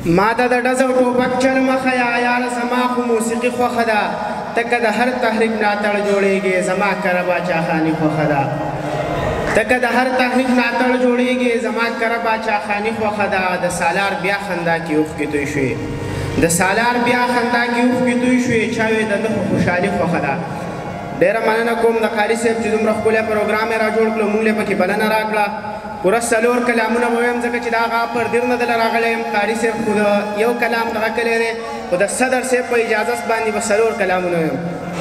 ما ته د ډز او ټوپک چل مه ښیه یاره زما خو موسیقي خوښه ده ته که د هر تحریک ملاتړ جوړېږې زما کره باچاخاني خوښه ده ته که د هر تحریک ملاتړ جوړېږې زما کره باچاخاني خوښه ده د سالار بیا خندا کې اوښکې توی شوې د سالار بیا خندا کې اوښکې توی شوې چا وې د ده خو خوشحالي خوښه ده ډېره مننه کوم د قاري صاحب چې دومره ښکلی پروګرام یې را جوړ کړو موږ یې پکې بلنه راکړه پوره 4 کلامونه به ویم ځکه چې دا هغه پر دیر نه دله راغلی یم قاري صاحب خو د یو کلام دغه کلی دی خو د صدر صاحب په اجازت باندې به 4 کلامونه ویم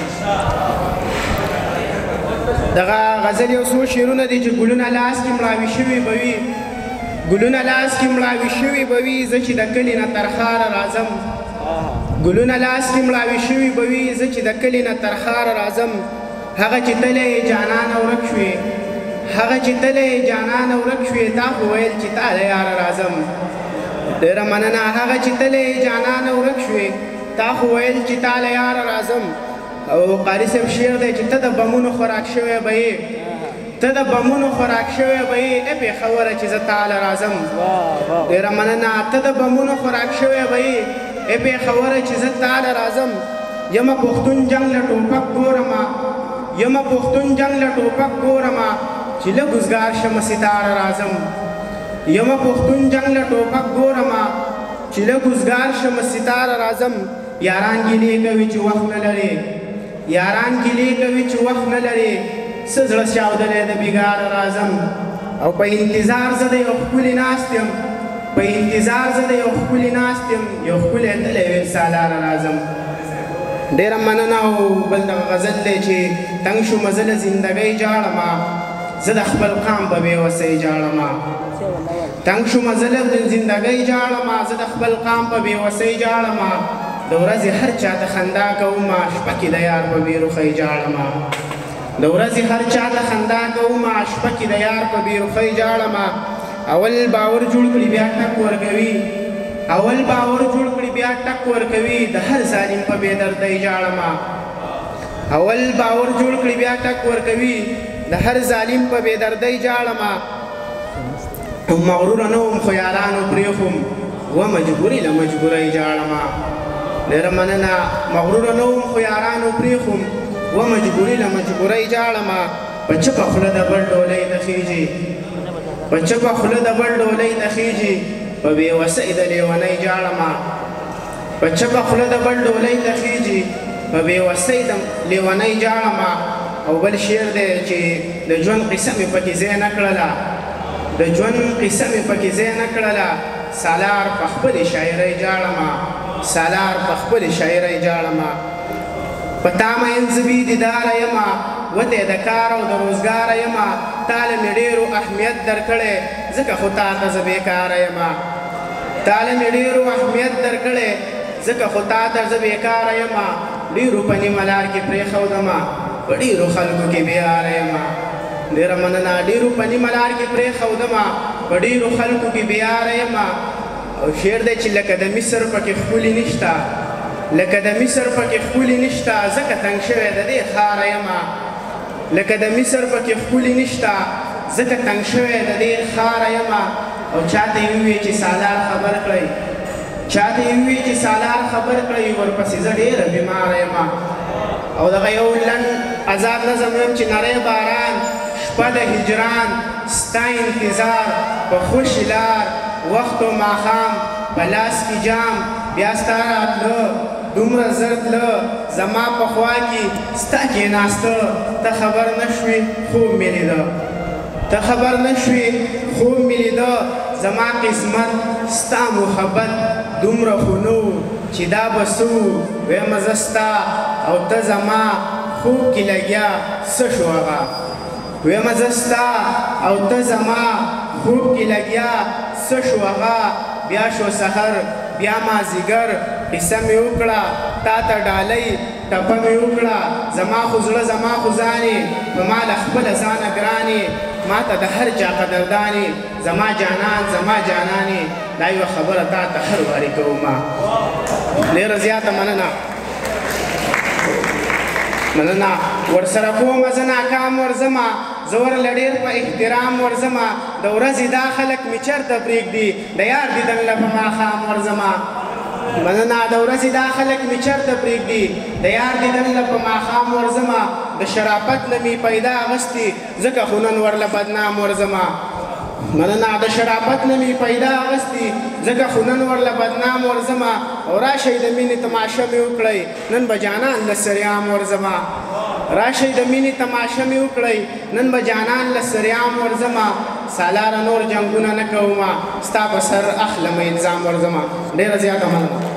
دغه غزل یو څو شعرونه دي چې ګلونه لاس کې مړاوي شوي به وي ګلونه لاس کې مړاوي شوي به وي زه چې د کلي نه تر ښاره راځم ګلونه لاس کې مړاوي شوي به وي زه چې د کلي نه تر ښاره راځم هغه چې تللی جانانه ورک شوې هغه چې تللی جانانه ورک شوې تا خو ویل چې تا له یاره راځم ډېره مننه هغه چې تللی جانانه ورک شوې تا خو ویل چې تا له یاره راځم او قاري صاحب شعر دی چې ته د بمونو خوراک شوی به یې ته د بمونو خوراک شوی به یې ای پېښوره چې زه تاله راځم ډېره مننه ته د بمونو خوراک شوی به یې ای پېښوره چې زه تاله راځم یمه پښتون جنګ له ټوپک ګورمه یمه پښتون جنګ له ټوپک ګورمه چې لږ اوزګار شمه ستاره راځم یمه پښتون جنګ له ټوپک ګورمه چې لږ اوزګار شمه ستاره راځم یاران ګیلې کوي چې وخت نه لرې یاران ګیلې کوي چې وخت نه لرې څه زړه چاودلی د بېګاره راځم او په انتظار زه د یو ښکلي ناست یم په انتظار زه د یو ښکلي ناست یم یو ښکلی تللی ویل سالاره راځم ډېره مننه او بل دغه غزل دی چې تنګ شومه زه له زندګۍ جاړمه زه د خپل قام په بېوسۍ جاړمه تنګ شومه زه له زندګۍ جاړمه زه د خپل قام په بېوسۍ جاړمه د ورځې هر چا ته خندا کومه شپه کې د یار په بېروخۍ جاړمه د ورځې هر چا ته خندا کومه شپه کې د یار په بېروخۍ جاړمه اول باور جوړ کړي بیا ټک ورکوي اول باور جوړ کړي بیا ټک ورکوي د هر ظالم په بېدردۍ جاړمه اول باور جوړ کړي بیا ټک ورکوي د هر ظالم په بېدردۍ جاړمه مغروره نه وم خو یارانو پرېښوم و مجبوري له مجبورۍ جاړمه ډېره مننه مغروره نه وم خو یارانو پرېښوم و مجبوري له مجبورۍ جاړمه په چپه خوله د بل ډولۍ ته خیږي په چپه خوله د بل ډولۍ ته خیږي په بېوسۍ د لیونۍ جاړمه په چپه خوله د بل ډولۍ ته خیږي په بېوسۍ د لیونۍ جاړمه او بل شعر دی چې د ژوند قصه مې پکې ځای نه کړله د ژوند قصه مې پکې ځای نه کړله سالار په خپلې شاعرۍ جاړمه سالار په خپلې شاعرۍ جاړمه په تا مین زه بې دیداره یمه وتی د کار او د روزګاره یمه تا له مې ډېرو اهمیت درکړی ځکه خو تا ته زه بېکاره یمه تا له مې ډېرو اهمیت درکړی ځکه خو تا ته زه بېکاره یمه ډېرو په نیمه لار کې پرېښودمه په ډېرو خلکو کې بېاره یمه ډېره مننه ډېرو په نیمه لار کې پرېښودمه په ډېرو خلکو کې بېاره یمه او شعر دی چې لکه د مصر پکې ښکلي نشته لکه د مصر پکې ښکلي نشته ځکه تنګ شوی د دې ښاره یمه لکه د مصر پکې ښکلي نشته ځکه تنګ شوی د دې ښاره یمه او چاته یې ووایي چې سالار خبر کړئ چاته یې ووایي چې سالار خبر کړئ ورپسې زه ډېره بیماره یمه او دغه یو لنډ آزاد نظم ویم چې نری باران شپه د هجران ستا انتظار په خوشي لار وخت و ماښام په لاس کې جام بیا ستا راتله دومره زر تله زما په خوا کې ستا کېناسته ته خبر نه شوې خوب مې لیده ته خبر نه شوې خوب مې لیده زما قسمت ستا محبت دومره خو نه و چې دا به څه و ویمه زه ستا او ته زما خوب کې لګیا څه شو هغه ویمه زه ستا او ته زما خوب کې لګیا څه شو هغه بیا شو سحر بیا مازدیګر قصه مې وکړه تا ته ډالۍ ټپه مې وکړه زما خو زړه زما خو ځانې په ما له خپله ځانه ګرانې ما ته د هر چا قدردانې زما جانان زما جانانې دا یوه خبره تا ته هر وارې کومه ډېره زیاته مننه مننه ورسره کومه زه ناکام ورځمه زه ورله ډېر په احترام ورځمه د ورځې دا خلک مې چېرته پرېږدي د یار دیدن له په ماښام ورځمه مننه د ورځې دا خلک مې چېرته پرېږدي د یار دیدن له په ماښام ورځمه د شرافت نه مې پیدا اغوستي ځکه خو نن ورله بدنام ورځمه مننه د شرافت نه مې پیدا اغوستي ځکه خو نن ورله بدنام ورځمه او راشئ د مینې تماشه مې وکړئ نن به جانان له سریام ورځمه راشئ د مینې تماشه مې وکړئ نن به جانان له سریام ورځمه سالاره نور جنګونه نه کومه ستا په سر اخلمه الزام ورځمه ډېره زیاته مننه